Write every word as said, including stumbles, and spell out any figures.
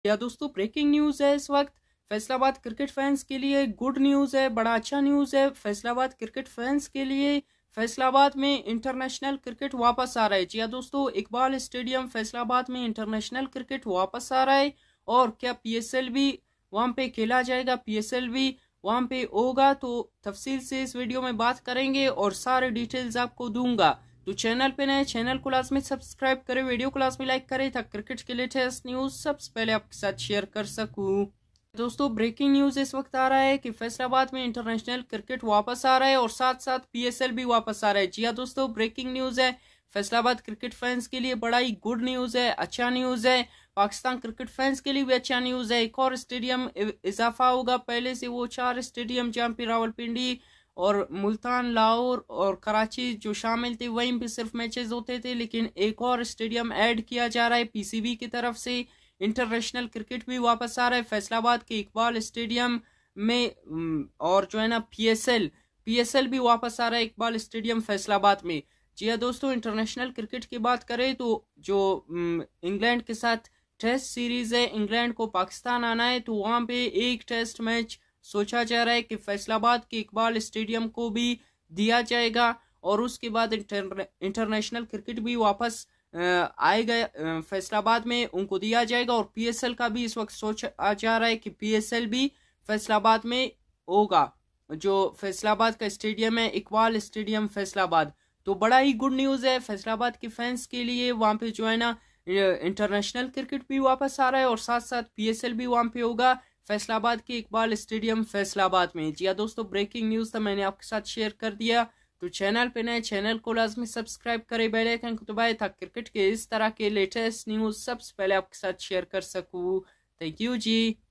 या दोस्तों breaking news है इस वक्त फैसलाबाद क्रिकेट फैंस के लिए गुड न्यूज़ है, बड़ा अच्छा न्यूज़ है फैसलाबाद क्रिकेट फैंस के लिए। फैसलाबाद में इंटरनेशनल क्रिकेट वापस आ रहा है। जी हाँ दोस्तों, इकबाल स्टेडियम फैसलाबाद में इंटरनेशनल क्रिकेट वापस आ रहा है। और क्या पीएसएल भी वहाँ पे खेला जाएगा, पीएसएल भी वहाँ पे होगा, तो तफसील से इस वीडियो में बात करेंगे और सारे डिटेल्स आपको दूंगा। तो चैनल पे नए, चैनल को लाजमी सब्सक्राइब करें, वीडियो को लाजमी लाइक करें ताकि क्रिकेट के लेटेस्ट न्यूज़ सबसे पहले आपके साथ शेयर कर सकूं। दोस्तों ब्रेकिंग न्यूज़ इस वक्त आ रहा है कि फैसलाबाद में इंटरनेशनल क्रिकेट वापस आ रहा है और साथ साथ पीएसएल भी वापस आ रहा है। जी हाँ दोस्तों, ब्रेकिंग न्यूज़ है फैसलाबाद क्रिकेट फैंस के लिए, बड़ा ही गुड न्यूज़ है, अच्छा न्यूज़ है। पाकिस्तान क्रिकेट फैंस के लिए भी अच्छा न्यूज़ है। एक और स्टेडियम इजाफा होगा, पहले से वो चार स्टेडियम जहाँ पे रावलपिंडी और मुल्तान, लाहौर और कराची जो शामिल थे वहीं पे सिर्फ मैचेस होते थे, लेकिन एक और स्टेडियम ऐड किया जा रहा है पीसीबी की तरफ से। इंटरनेशनल क्रिकेट भी वापस आ रहा है फैसलाबाद के इकबाल स्टेडियम में, और जो है ना पीएसएल पीएसएल भी वापस आ रहा है इकबाल स्टेडियम फैसलाबाद में। जी हाँ दोस्तों, इंटरनेशनल क्रिकेट की बात करें तो जो इंग्लैंड के साथ टेस्ट सीरीज है, इंग्लैंड को पाकिस्तान आना है, तो वहाँ पे एक टेस्ट मैच सोचा जा रहा है कि फैसलाबाद के इकबाल स्टेडियम को भी दिया जाएगा और उसके बाद इंटर, इंटरनेशनल क्रिकेट भी वापस आएगा फैसलाबाद में, उनको दिया जाएगा। और पीएसएल का भी इस वक्त सोचा जा रहा है कि पीएसएल भी फैसलाबाद में होगा, जो फैसलाबाद का स्टेडियम है इकबाल स्टेडियम फैसलाबाद। तो बड़ा ही गुड न्यूज़ है फैसलाबाद के फैंस के लिए। वहाँ पे जो है ना इंटरनेशनल क्रिकेट भी वापस आ रहा है और साथ साथ पीएसएल भी वहाँ पे होगा फैसलाबाद के इकबाल स्टेडियम फैसलाबाद में। जी हाँ दोस्तों, ब्रेकिंग न्यूज़ था, मैंने आपके साथ शेयर कर दिया। तो चैनल पे नए, चैनल को लाजमी सब्सक्राइब करें, बेल आइकन को दबाएं ताकि क्रिकेट के इस तरह के लेटेस्ट न्यूज़ सबसे पहले आपके साथ शेयर कर सकूँ। Thank you ji.